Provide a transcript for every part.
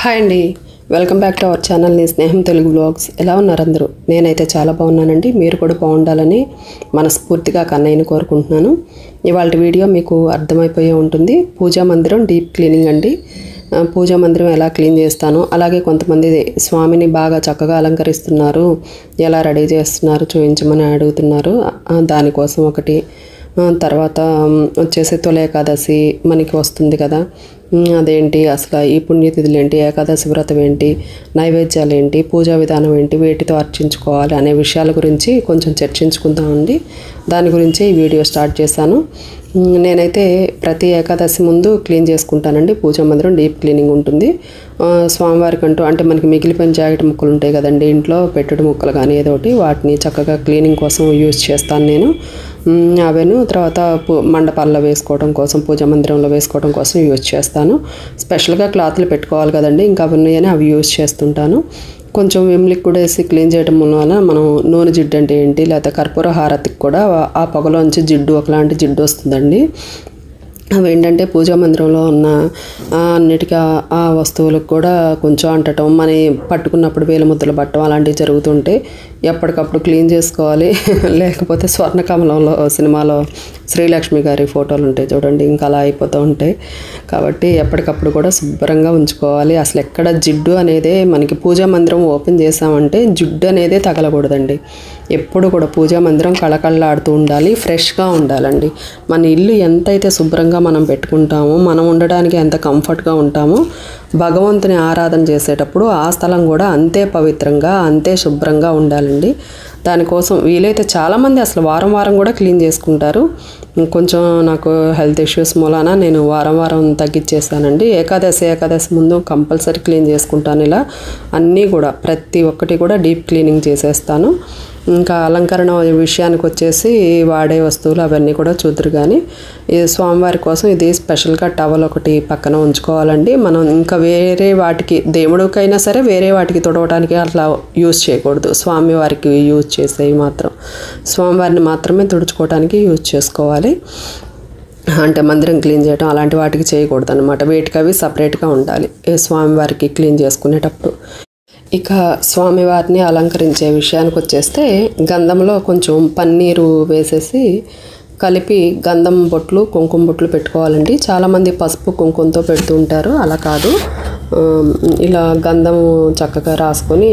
Hi అండి, welcome back to our channel. నీ స్నేహం తెలుగు బ్లాగ్స్. ఎలా ఉన్నారు అందరూ? నేనైతే చాలా బాగున్నానండి. మీరు కూడా బాగుండాలని మనస్ఫూర్తిగా కన్నయ్యని కోరుకుంటున్నాను. ఇవాళ వీడియో మీకు అర్థమైపోయే ఉంటుంది. పూజా మందిరం డీప్ క్లీనింగ్ అండి. పూజా మందిరం ఎలా క్లీన్ చేస్తాను, అలాగే కొంతమంది స్వామిని బాగా చక్కగా అలంకరిస్తున్నారు, ఎలా రెడీ చేస్తున్నారు చూపించమని అడుగుతున్నారు. దానికోసం ఒకటి. తర్వాత వచ్చేసి తొలి ఏకాదశి మనకి వస్తుంది కదా, అదేంటి అసలు ఈ పుణ్యతిథులు ఏంటి, ఏకాదశి వ్రతం ఏంటి, నైవేద్యాలు ఏంటి, పూజా విధానం ఏంటి, వేటితో అర్చించుకోవాలి అనే విషయాల గురించి కొంచెం చర్చించుకుందామండి. దాని గురించి ఈ వీడియో స్టార్ట్ చేశాను. నేనైతే ప్రతి ఏకాదశి ముందు క్లీన్ చేసుకుంటానండి. పూజా మందిరం డీప్ క్లీనింగ్ ఉంటుంది. స్వామివారికి అంటూ అంటే మనకి మిగిలిపోయిన జాకెట్ ముక్కలు ఉంటాయి కదండి, ఇంట్లో పెట్టుడు ముక్కలు కానీ ఏదో ఒకటి, వాటిని చక్కగా క్లీనింగ్ కోసం యూజ్ చేస్తాను నేను. అవన్నీ తర్వాత మండపాల్లో వేసుకోవడం కోసం, పూజా మందిరంలో వేసుకోవడం కోసం యూజ్ చేస్తాను. స్పెషల్గా క్లాత్లు పెట్టుకోవాలి కదండి, ఇంకా అవన్నీ అవి యూజ్ చేస్తుంటాను. కొంచెం విమ్ లిక్విడ్ వేసి క్లీన్ చేయడం వలన మనం నూనె జిడ్డు అంటే ఏంటి, లేకపోతే కర్పూర హారతికి కూడా ఆ పొగలోంచి జిడ్డు ఒకలాంటి జిడ్డు వస్తుందండి. అవి ఏంటంటే పూజా మందిరంలో ఉన్న అన్నిటికీ ఆ వస్తువులకు కూడా కొంచెం అంటటం, మన పట్టుకున్నప్పుడు వేల ముద్దలు పట్టడం అలాంటివి జరుగుతుంటే ఎప్పటికప్పుడు క్లీన్ చేసుకోవాలి. లేకపోతే స్వర్ణకమలంలో సినిమాలో శ్రీలక్ష్మి గారి ఫోటోలు ఉంటాయి చూడండి, ఇంకా అలా అయిపోతూ ఉంటాయి. కాబట్టి ఎప్పటికప్పుడు కూడా శుభ్రంగా ఉంచుకోవాలి. అసలు ఎక్కడ జిడ్డు అనేదే మనకి పూజా మందిరం ఓపెన్ చేసామంటే జిడ్డు అనేదే తగలకూడదండి. ఎప్పుడు కూడా పూజా మందిరం కళకళలాడుతూ ఉండాలి, ఫ్రెష్గా ఉండాలండి. మన ఇల్లు ఎంతైతే శుభ్రంగా మనం పెట్టుకుంటామో, మనం ఉండడానికి ఎంత కంఫర్ట్గా ఉంటామో, భగవంతుని ఆరాధన చేసేటప్పుడు ఆ స్థలం కూడా అంతే పవిత్రంగా అంతే శుభ్రంగా ఉండాలండి. దానికోసం వీలైతే చాలామంది అసలు వారం వారం కూడా క్లీన్ చేసుకుంటారు. కొంచెం నాకు హెల్త్ ఇష్యూస్ మూలాన నేను వారం వారం తగ్గించేసానండి. ఏకాదశి ముందు కంపల్సరీ క్లీన్ చేసుకుంటాను. ఇలా అన్నీ కూడా ప్రతి ఒక్కటి కూడా డీప్ క్లీనింగ్ చేసేస్తాను. ఇంకా అలంకరణ విషయానికి వచ్చేసి వాడే వస్తువులు అవన్నీ కూడా చూద్దరు. కానీ ఈ స్వామివారి కోసం ఇది స్పెషల్గా టవల్ ఒకటి పక్కన ఉంచుకోవాలండి. మనం ఇంకా వేరే వాటికి దేవుడికైనా సరే వేరే వాటికి తుడవడానికి అట్లా యూజ్ చేయకూడదు. స్వామివారికి యూజ్ చేసేవి మాత్రం స్వామివారిని మాత్రమే తుడుచుకోవడానికి యూజ్ చేసుకోవాలి. అంటే మందిరం క్లీన్ చేయడం అలాంటి వాటికి చేయకూడదు అనమాట. వేటికి అవి సపరేట్గా ఉండాలి స్వామివారికి క్లీన్ చేసుకునేటప్పుడు. ఇక స్వామివారిని అలంకరించే విషయానికి వచ్చేస్తే గంధంలో కొంచెం పన్నీరు వేసేసి కలిపి గంధం బొట్లు కుంకుమ బొట్లు పెట్టుకోవాలండి. చాలామంది పసుపు కుంకుమతో పెడుతూ ఉంటారు, అలా కాదు. ఇలా గంధము చక్కగా రాసుకొని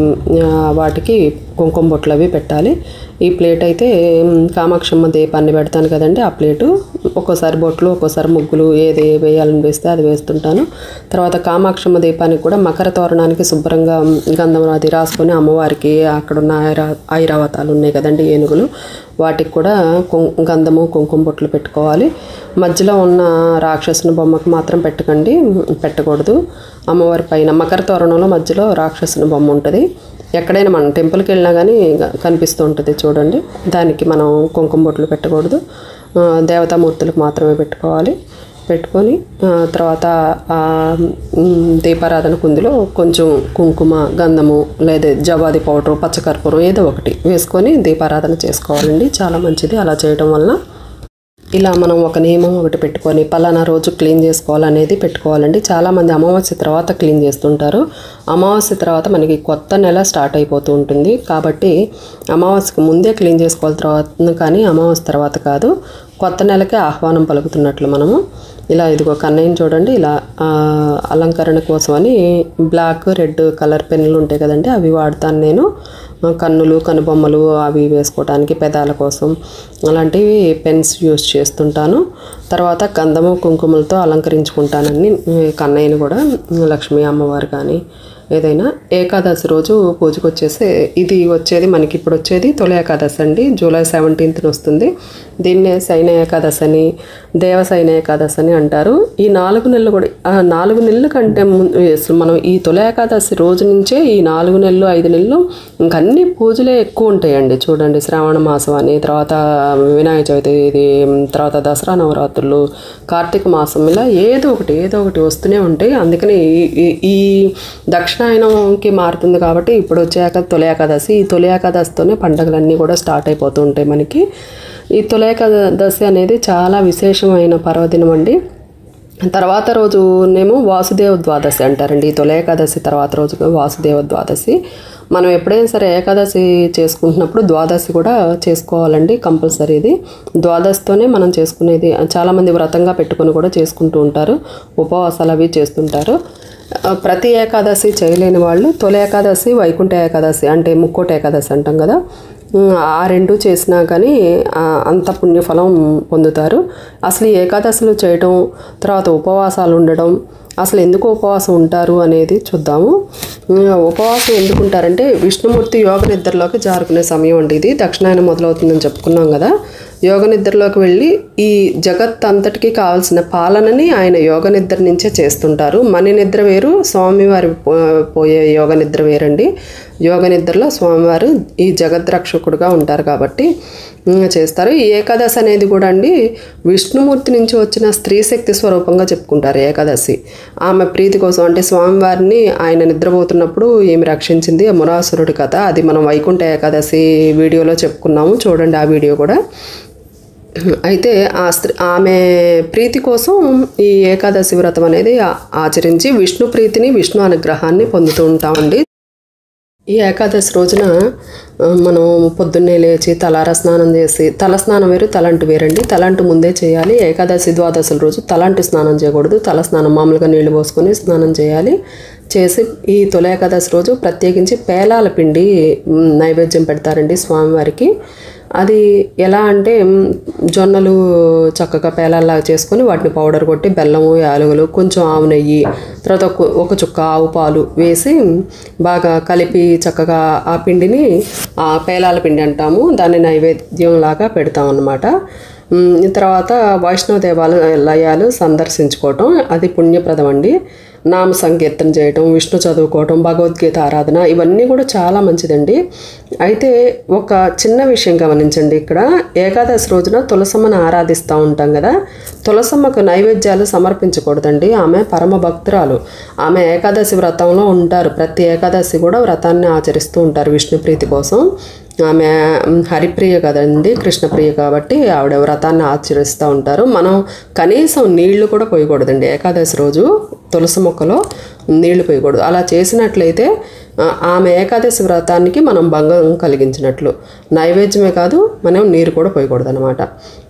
వాటికి కుంకుమ బొట్లు అవి పెట్టాలి. ఈ ప్లేట్ అయితే కామాక్షమ్మ దీపాన్ని పెడతాను కదండి, ఆ ప్లేటు. ఒక్కోసారి బొట్లు ఒక్కోసారి ముగ్గులు ఏది వేయాలని వేస్తే అది వేస్తుంటాను. తర్వాత కామాక్షమ్మ దీపానికి కూడా మకర తోరణానికి శుభ్రంగా గంధం అది రాసుకొని అమ్మవారికి అక్కడున్న ఐరావతాలు ఉన్నాయి కదండి, ఏనుగులు, వాటికి కూడా గంధము కుంకుమ బొట్లు పెట్టుకోవాలి. మధ్యలో ఉన్న రాక్షసుని బొమ్మకు మాత్రం పెట్టకూడదు. అమ్మవారి పైన మకర తోరణంలో మధ్యలో రాక్షసుని బొమ్మ ఉంటుంది. ఎక్కడైనా మనం టెంపుల్కి వెళ్ళినా కానీ కనిపిస్తూ ఉంటుంది చూడండి. దానికి మనం కుంకుమ బొట్లు పెట్టకూడదు, దేవతామూర్తులకు మాత్రమే పెట్టుకోవాలి. పెట్టుకొని తర్వాత దీపారాధన కుందిలో కొంచెం కుంకుమ, గంధము లేదా జవాది పౌడరు, పచ్చకర్పూరం ఏదో ఒకటి వేసుకొని దీపారాధన చేసుకోవాలండి. చాలా మంచిది అలా చేయడం వలన. ఇలా మనం ఒక నియమం ఒకటి పెట్టుకొని పలానా రోజు క్లీన్ చేసుకోవాలనేది పెట్టుకోవాలండి. చాలామంది అమావాస్య తర్వాత క్లీన్ చేస్తుంటారు. అమావాస్య తర్వాత మనకి కొత్త నెల స్టార్ట్ అయిపోతూ ఉంటుంది. కాబట్టి అమావాస్యకు ముందే క్లీన్ చేసుకోవాలి తర్వాత, కానీ అమావాస్య తర్వాత కాదు. కొత్త నెలకే ఆహ్వానం పలుకుతున్నట్లు మనము. ఇలా ఇదిగో కన్నయ్యని చూడండి, ఇలా అలంకరణ కోసమని బ్లాక్ రెడ్ కలర్ పెన్నులు ఉంటాయి కదండి, అవి వాడతాను నేను. కన్నులు కనుబొమ్మలు అవి వేసుకోవడానికి, పెదాల కోసం అలాంటివి పెన్స్ యూజ్ చేస్తుంటాను. తర్వాత గంధము కుంకుమలతో అలంకరించుకుంటానని కన్నయ్యని కూడా, లక్ష్మీ అమ్మవారు కానీ ఏదైనా. ఏకాదశి రోజు పూజకు వచ్చేసి ఇది వచ్చేది మనకి ఇప్పుడు వచ్చేది తొలి ఏకాదశి అండి. జూలై 17th వస్తుంది. దీన్నే శయన ఏకాదశి అని, దేవశయన ఏకాదశి అని అంటారు. ఈ 4 నెలలు కూడా 4 నెలల కంటే అసలు మనం ఈ తొలి ఏకాదశి రోజు నుంచే ఈ 4 నెలలు 5 నెలలు ఇంకన్నీ పూజలే ఎక్కువ ఉంటాయండి. చూడండి, శ్రావణ మాసం అని, తర్వాత వినాయక చవితి, ఇది తర్వాత దసరా నవరాత్రులు, కార్తీక మాసం, ఇలా ఏదో ఒకటి వస్తూనే ఉంటాయి. అందుకని ఈ దక్షిణాయనంకి మారుతుంది కాబట్టి ఇప్పుడు వచ్చాక తొలి ఏకాదశి. ఈ తొలి ఏకాదశితోనే పండుగలన్నీ కూడా స్టార్ట్ అయిపోతూ ఉంటాయి మనకి. ఈ తొలి ఏకాదశి అనేది చాలా విశేషమైన పర్వదినం అండి. తర్వాత రోజునేమో వాసుదేవ ద్వాదశి అంటారండి. ఈ తొలి ఏకాదశి తర్వాత రోజు వాసుదేవ ద్వాదశి. మనం ఎప్పుడైనా సరే ఏకాదశి చేసుకుంటున్నప్పుడు ద్వాదశి కూడా చేసుకోవాలండి, కంపల్సరీ. ఇది ద్వాదశితోనే మనం చేసుకునేది. చాలామంది వ్రతంగా పెట్టుకొని కూడా చేసుకుంటూ ఉంటారు, ఉపవాసాలు అవి చేస్తుంటారు. ప్రతి ఏకాదశి చేయలేని వాళ్ళు తొలి ఏకాదశి, వైకుంఠ ఏకాదశి అంటే ముక్కోటి ఏకాదశి అంటాం కదా, ఆ రెండు చేసినా కానీ అంత పుణ్యఫలం పొందుతారు. అసలు ఈ ఏకాదశులు చేయడం, తర్వాత ఉపవాసాలు ఉండడం, అసలు ఎందుకు ఉపవాసం ఉంటారు అనేది చూద్దాము. ఉపవాసం ఎందుకు ఉంటారంటే విష్ణుమూర్తి యోగ నిద్రలోకి జారుకునే సమయం అండి ఇది. దక్షిణాయనం మొదలవుతుందని చెప్పుకున్నాం కదా. యోగ నిద్రలోకి వెళ్ళి ఈ జగత్ అంతటికీ కావాల్సిన పాలనని ఆయన యోగ నిద్ర నుంచే చేస్తుంటారు. మణి నిద్ర వేరు, స్వామివారి పోయే యోగ నిద్ర వేరండి. యోగ నిద్రలో స్వామివారు ఈ జగద్రక్షకుడుగా ఉంటారు కాబట్టి చేస్తారు. ఈ ఏకాదశి అనేది కూడా అండి విష్ణుమూర్తి నుంచి వచ్చిన స్త్రీ శక్తి స్వరూపంగా చెప్పుకుంటారు ఏకాదశి. ఆమె ప్రీతి కోసం, అంటే స్వామివారిని ఆయన నిద్రపోతున్నప్పుడు ఏమి రక్షించింది మురాసురుడి కథ, అది మనం వైకుంఠ ఏకాదశి వీడియోలో చెప్పుకున్నాము, చూడండి ఆ వీడియో కూడా. అయితే ఆమె ప్రీతి కోసం ఈ ఏకాదశి వ్రతం అనేది ఆచరించి విష్ణు ప్రీతిని, విష్ణు అనుగ్రహాన్ని పొందుతూ ఉంటామండి. ఈ ఏకాదశి రోజున మనం పొద్దున్నే లేచి తలారా స్నానం చేసి, తల స్నానం వేరు తలంటు వేరండి. తలంటు ముందే చేయాలి. ఏకాదశి ద్వాదశుల రోజు తలంటు స్నానం చేయకూడదు. తల స్నానం మామూలుగా నీళ్లు పోసుకొని స్నానం చేయాలి. చేసి ఈ తొలి ఏకాదశి రోజు ప్రత్యేకించి పేలాల పిండి నైవేద్యం పెడతారండి స్వామివారికి. అది ఎలా అంటే జొన్నలు చక్కగా పేలాల్లాగా చేసుకొని వాటిని పౌడర్ కొట్టి బెల్లము, యాలకులు, కొంచెం ఆవు నెయ్యి, తర్వాత ఒక చుక్క ఆవు పాలు వేసి బాగా కలిపి చక్కగా ఆ పిండిని ఆ పేలాల పిండి అంటాము, దాన్ని నైవేద్యం లాగా పెడతాం అన్నమాట. తర్వాత వైష్ణవ దేవాలయాలు సందర్శించుకోవటం అది పుణ్యప్రదం అండి. నామ సంకీర్తన చేయటం, విష్ణు చదువుకోవటం, భగవద్గీత ఆరాధన, ఇవన్నీ కూడా చాలా మంచిదండి. అయితే ఒక చిన్న విషయం గమనించండి. ఇక్కడ ఏకాదశి రోజున తులసమ్మను ఆరాధిస్తూ ఉంటాం కదా, తులసమ్మకు నైవేద్యాలు సమర్పించకూడదండి. ఆమె పరమ భక్తురాలు. ఆమె ఏకాదశి వ్రతంలో ఉంటారు. ప్రతి ఏకాదశి కూడా వ్రతాన్ని ఆచరిస్తూ ఉంటారు విష్ణు ప్రీతి కోసం. ఆమె హరిప్రియ కదండి, కృష్ణప్రియ కాబట్టి ఆవిడ వ్రతాన్ని ఆచరిస్తూ ఉంటారు. మనం కనీసం నీళ్లు కూడా పోయకూడదండి ఏకాదశి రోజు. తులసి మొక్కలో నీళ్లు పోయకూడదు. అలా చేసినట్లయితే ఆమె ఏకాదశి వ్రతానికి మనం భంగం కలిగించినట్లు. నైవేద్యమే కాదు, మనం నీరు కూడా పోయకూడదు అనమాట.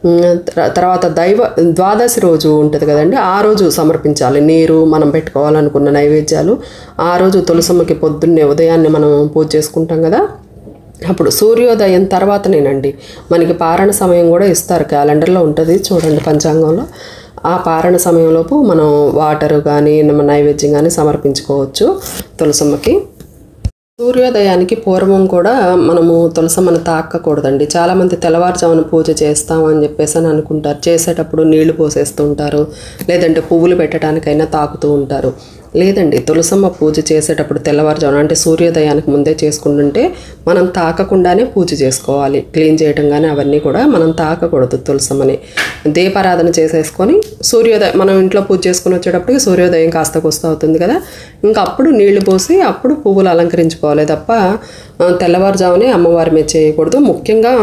తర్వాత ద్వాదశి రోజు ఉంటుంది కదండి, ఆ రోజు సమర్పించాలి నీరు. మనం పెట్టుకోవాలనుకున్న నైవేద్యాలు ఆ రోజు తులసమ్మకి పొద్దున్నే ఉదయాన్నే మనం పూజ చేసుకుంటాం కదా, అప్పుడు సూర్యోదయం తర్వాతనేనండి. మనకి పారణ సమయం కూడా ఇస్తారు, క్యాలెండర్లో ఉంటుంది చూడండి పంచాంగంలో. ఆ పారణ సమయంలోపు మనం వాటర్ కానీ నైవేద్యం కానీ సమర్పించుకోవచ్చు తులసమ్మకి. సూర్యోదయానికి పూర్వం కూడా మనము తులసమ్మను తాకకూడదండి. చాలామంది తెల్లవారుజామున పూజ చేస్తామని చెప్పేసి అని అనుకుంటారు. చేసేటప్పుడు నీళ్లు పోసేస్తూ ఉంటారు, లేదంటే పువ్వులు పెట్టడానికైనా తాకుతూ ఉంటారు. లేదండి, తులసమ్మ పూజ చేసేటప్పుడు తెల్లవారుజామున అంటే సూర్యోదయానికి ముందే చేసుకుంటుంటే మనం తాకకుండానే పూజ చేసుకోవాలి. క్లీన్ చేయడం కానీ అవన్నీ కూడా మనం తాకకూడదు. తులసమ్మని దీపారాధన చేసేసుకొని సూర్యోదయం మనం ఇంట్లో పూజ చేసుకుని వచ్చేటప్పటికి సూర్యోదయం కాస్త కొస్త అవుతుంది కదా, ఇంకా అప్పుడు నీళ్లు పోసి అప్పుడు పువ్వులు అలంకరించుకోవాలి తప్ప తెల్లవారుజామునే అమ్మవారి మీద చేయకూడదు. ముఖ్యంగా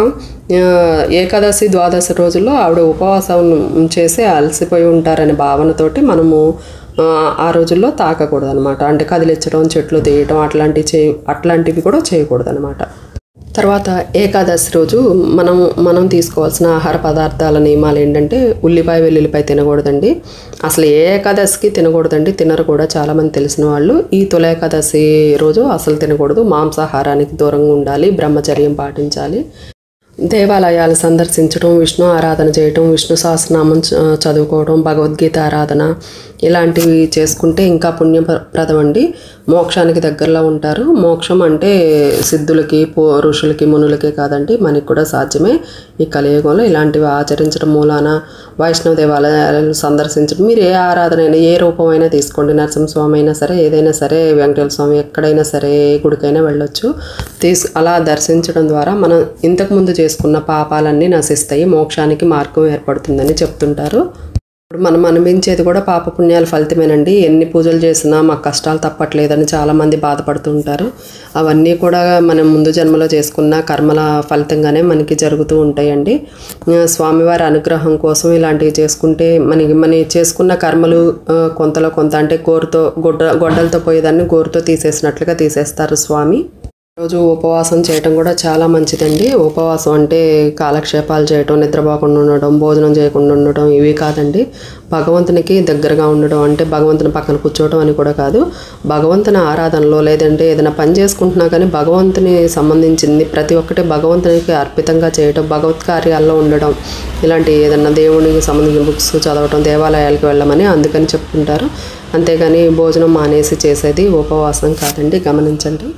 ఏకాదశి ద్వాదశి రోజుల్లో ఆవిడ ఉపవాసం చేసి అలసిపోయి ఉంటారనే భావనతోటి మనము ఆ రోజుల్లో తాకకూడదు అనమాట. అంటే కదిలించడం, చెట్లు తీయటం అట్లాంటివి కూడా చేయకూడదు అనమాట. తర్వాత ఏకాదశి రోజు మనం తీసుకోవాల్సిన ఆహార పదార్థాల నియమాలు ఏంటంటే ఉల్లిపాయ, వెల్లుల్లిపాయ తినకూడదండి. అసలు ఏ ఏకాదశికి తినకూడదండి, తినరు కూడా చాలామంది తెలిసిన వాళ్ళు. ఈ తొలి ఏకాదశి రోజు అసలు తినకూడదు. మాంసాహారానికి దూరంగా ఉండాలి, బ్రహ్మచర్యం పాటించాలి. దేవాలయాలు సందర్శించడం, విష్ణు ఆరాధన చేయటం, విష్ణు సహస్రనామం చదువుకోవడం, భగవద్గీత ఆరాధన ఇలాంటివి చేసుకుంటే ఇంకా పుణ్యప్రదం అండి. మోక్షానికి దగ్గరలో ఉంటారు. మోక్షం అంటే సిద్ధులకి, ఋషులకి, మునులకే కాదండి, మనకి కూడా సాధ్యమే. ఈ కలియుగంలో ఇలాంటివి ఆచరించడం మూలాన వైష్ణవ దేవాలయాలు సందర్శించడం, మీరు ఏ ఆరాధన అయినా ఏ రూపమైనా తీసుకోండి, నరసింహస్వామి అయినా సరే, ఏదైనా సరే, వెంకటేశ్వర స్వామి ఎక్కడైనా సరే, ఏ గుడికైనా వెళ్ళొచ్చు. అలా దర్శించడం ద్వారా మనం ఇంతకుముందు చేసుకున్న పాపాలన్నీ నశిస్తాయి, మోక్షానికి మార్గం ఏర్పడుతుందని చెప్తుంటారు. ఇప్పుడు మనం అనిపించేది కూడా పాపపుణ్యాల ఫలితమేనండి. ఎన్ని పూజలు చేసినా మాకు కష్టాలు తప్పట్లేదని చాలామంది బాధపడుతూ ఉంటారు. అవన్నీ కూడా మనం ముందు జన్మలో చేసుకున్న కర్మల ఫలితంగానే మనకి జరుగుతూ ఉంటాయండి. స్వామివారి అనుగ్రహం కోసం ఇలాంటివి చేసుకుంటే మన చేసుకున్న కర్మలు కొంతలో కొంత అంటే గొడ్డలతో పోయేదాన్ని గోరుతో తీసేసినట్లుగా తీసేస్తారు స్వామి. రోజు ఉపవాసం చేయటం కూడా చాలా మంచిదండి. ఉపవాసం అంటే కాలక్షేపాలు చేయటం, నిద్రపోకుండా ఉండడం, భోజనం చేయకుండా ఉండడం ఇవి కాదండి. భగవంతునికి దగ్గరగా ఉండడం అంటే భగవంతుని పక్కన కూర్చోవడం అని కూడా కాదు. భగవంతుని ఆరాధనలో లేదంటే ఏదైనా పని చేసుకుంటున్నా కానీ భగవంతుని సంబంధించింది ప్రతి ఒక్కటి భగవంతునికి అర్పితంగా చేయటం, భగవత్ కార్యాల్లో ఉండడం, ఇలాంటి ఏదైనా దేవునికి సంబంధించిన బుక్స్ చదవటం, దేవాలయాలకు వెళ్ళమని అందుకని చెప్పుకుంటారు. అంతేగాని భోజనం మానేసి చేసేది ఉపవాసం కాదండి, గమనించండి.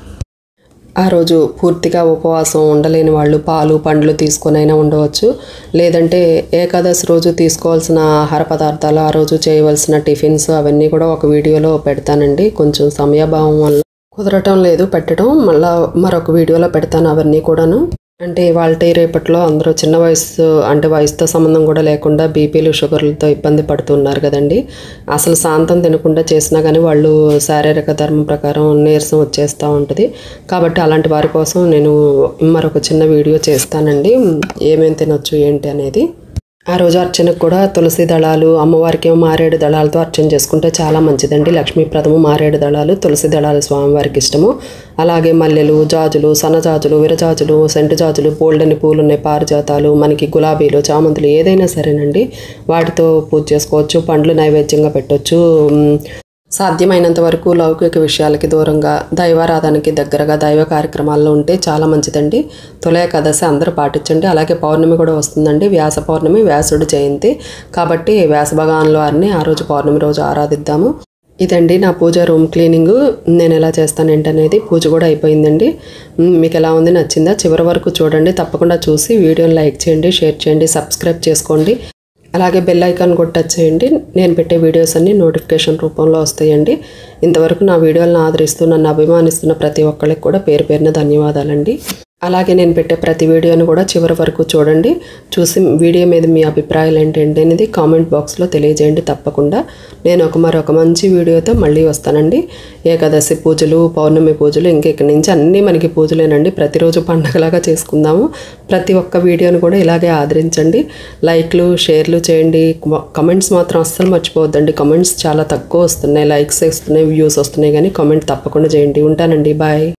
ఆ రోజు పూర్తిగా ఉపవాసం ఉండలేని వాళ్ళు పాలు పండ్లు తీసుకొనైనా ఉండవచ్చు. లేదంటే ఏకాదశి రోజు తీసుకోవాల్సిన ఆహార పదార్థాలు, ఆ రోజు చేయవలసిన టిఫిన్స్ అవన్నీ కూడా ఒక వీడియోలో పెడతానండి. కొంచెం సమయాభావం వల్ల కుదరటం లేదు పెట్టడం, మళ్ళీ మరొక వీడియోలో పెడతాను అవన్నీ కూడాను. అంటే ఇవాళ రేపట్లో అందరూ చిన్న వయసు అంటే వయసుతో సంబంధం కూడా లేకుండా బీపీలు షుగర్లతో ఇబ్బంది పడుతున్నారు కదండి. అసలు శాంతం తినకుండా చేసినా కానీ వాళ్ళు శారీరక ధర్మం ప్రకారం నీరసం వచ్చేస్తూ ఉంటుంది. కాబట్టి అలాంటి వారి కోసం నేను మరొక చిన్న వీడియో చేస్తానండి, ఏమేమి తినొచ్చు ఏంటి అనేది. ఆ రోజు అర్చనకు కూడా తులసి దళాలు, అమ్మవారికి ఏమో మారేడు దళాలతో అర్చన చేసుకుంటే చాలా మంచిదండి. లక్ష్మీప్రదము మారేడు దళాలు, తులసి దళాలు స్వామివారికి ఇష్టము. అలాగే మల్లెలు, జాజులు, సన్నజాజులు, విరజాజులు, సెంటు జాజులు, బోల్డని పూలు ఉన్నాయి, పారిజాతాలు, మనకి గులాబీలు, చామంతులు ఏదైనా సరేనండి వాటితో పూజ చేసుకోవచ్చు. పండ్లు నైవేద్యంగా పెట్టవచ్చు. సాధ్యమైనంత వరకు లౌకిక విషయాలకి దూరంగా దైవారాధనకి దగ్గరగా దైవ కార్యక్రమాల్లో ఉంటే చాలా మంచిదండి. తొలి ఏకాదశి అందరూ పాటించండి. అలాగే పౌర్ణమి కూడా వస్తుందండి, వ్యాస పౌర్ణమి, వ్యాసుడి జయంతి. కాబట్టి వ్యాస భగవానుల వారిని ఆ రోజు పౌర్ణమి రోజు ఆరాధిద్దాము. ఇదండి నా పూజ రూమ్ క్లీనింగ్. నేను ఎలా చేస్తాను ఏంటనేది. పూజ కూడా అయిపోయిందండి. మీకు ఎలా ఉంది, నచ్చిందా? చివరి వరకు చూడండి. తప్పకుండా చూసి వీడియోని లైక్ చేయండి, షేర్ చేయండి, సబ్స్క్రైబ్ చేసుకోండి. అలాగే బెల్ ఐకాన్ కూడా టచ్ చేయండి. నేను పెట్టే వీడియోస్ అన్నీ నోటిఫికేషన్ రూపంలో వస్తాయండి. ఇంతవరకు నా వీడియోలను ఆదరిస్తూ నన్ను అభిమానిస్తున్న ప్రతి ఒక్కరికి కూడా పేరు పేరున ధన్యవాదాలండి. అలాగే నేను పెట్టే ప్రతి వీడియోని కూడా చివరి వరకు చూడండి. చూసి వీడియో మీద మీ అభిప్రాయాలు ఏంటంటే అనేది కామెంట్ బాక్స్లో తెలియజేయండి తప్పకుండా. నేను మరొక మంచి వీడియోతో మళ్ళీ వస్తానండి. ఏకాదశి పూజలు, పౌర్ణమి పూజలు, ఇక్కడి నుంచి అన్నీ మనకి పూజలేనండి. ప్రతిరోజు పండగలాగా చేసుకుందాము. ప్రతి ఒక్క వీడియోని కూడా ఇలాగే ఆదరించండి. లైక్లు, షేర్లు చేయండి. కమెంట్స్ మాత్రం అస్సలు మర్చిపోవద్దండి. కమెంట్స్ చాలా తక్కువ వస్తున్నాయి, లైక్స్ వస్తున్నాయి, వ్యూస్ వస్తున్నాయి, కానీ కామెంట్ తప్పకుండా చేయండి. ఉంటానండి, బాయ్.